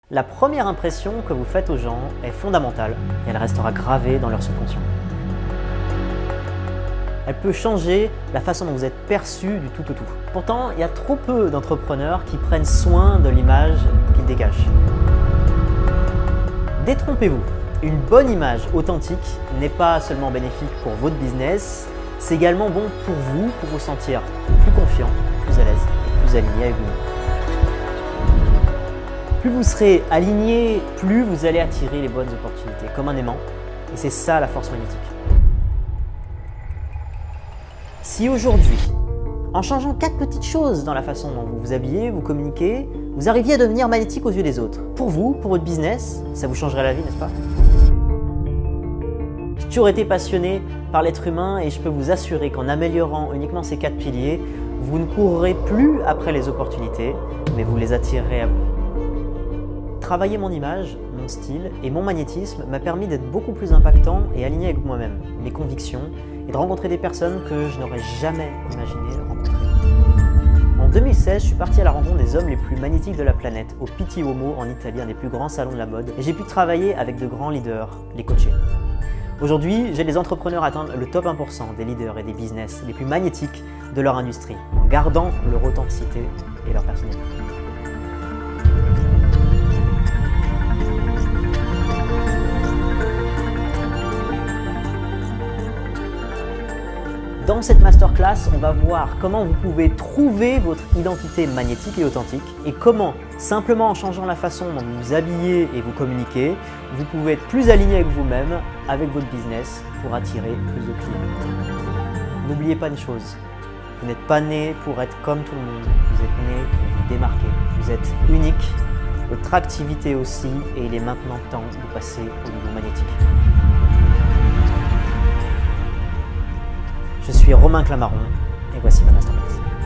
La première impression que vous faites aux gens est fondamentale et elle restera gravée dans leur subconscient. Elle peut changer la façon dont vous êtes perçu du tout au tout. Pourtant, il y a trop peu d'entrepreneurs qui prennent soin de l'image qu'ils dégagent. Détrompez-vous, une bonne image authentique n'est pas seulement bénéfique pour votre business, c'est également bon pour vous sentir plus confiant, plus à l'aise et plus aligné avec vous-même. Plus vous serez aligné, plus vous allez attirer les bonnes opportunités, comme un aimant. Et c'est ça la force magnétique. Si aujourd'hui, en changeant 4 petites choses dans la façon dont vous vous habillez, vous communiquez, vous arriviez à devenir magnétique aux yeux des autres, pour vous, pour votre business, ça vous changerait la vie, n'est-ce pas? J'ai toujours été passionné par l'être humain et je peux vous assurer qu'en améliorant uniquement ces 4 piliers, vous ne courrez plus après les opportunités, mais vous les attirerez à vous. Travailler mon image, mon style et mon magnétisme m'a permis d'être beaucoup plus impactant et aligné avec moi-même, mes convictions et de rencontrer des personnes que je n'aurais jamais imaginé rencontrer. En 2016, je suis parti à la rencontre des hommes les plus magnétiques de la planète, au Pitti Uomo en Italie, un des plus grands salons de la mode, et j'ai pu travailler avec de grands leaders, les coacher. Aujourd'hui, j'aide les entrepreneurs à atteindre le top 1% des leaders et des business les plus magnétiques de leur industrie, en gardant leur authenticité et leur personnalité. Dans cette masterclass, on va voir comment vous pouvez trouver votre identité magnétique et authentique et comment, simplement en changeant la façon dont vous vous habillez et vous communiquez, vous pouvez être plus aligné avec vous-même, avec votre business pour attirer plus de clients. N'oubliez pas une chose, vous n'êtes pas né pour être comme tout le monde, vous êtes né pour vous démarquer, vous êtes unique, votre activité aussi et il est maintenant temps de passer au niveau magnétique. Je suis Romain Clamaron et voici ma masterclass.